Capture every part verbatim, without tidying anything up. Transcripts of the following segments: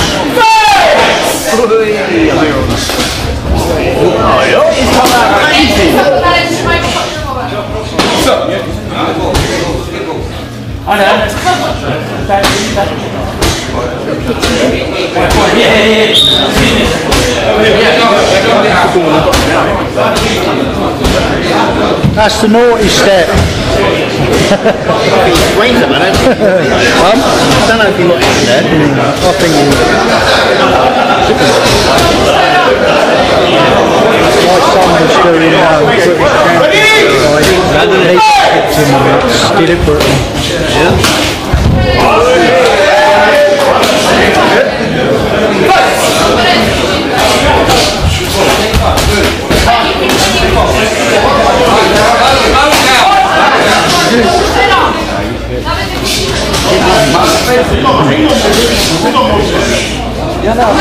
That's the naughty step. Wait a minute. um, I don't know if you got in there. I think you... My son was doing now, British championship. He picked him up deliberately. Yeah. Yeah, no,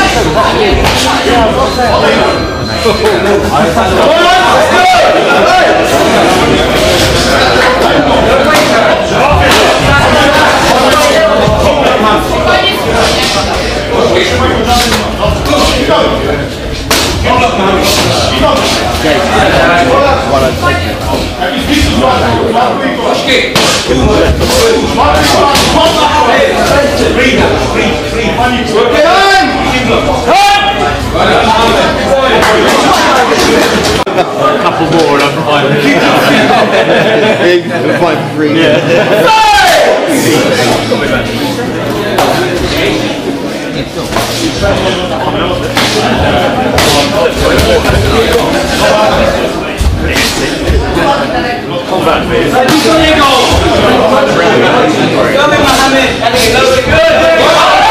A couple more and I'm fine. I'm fine for three. Yeah. Combat phase. Go, Mohammed. Good.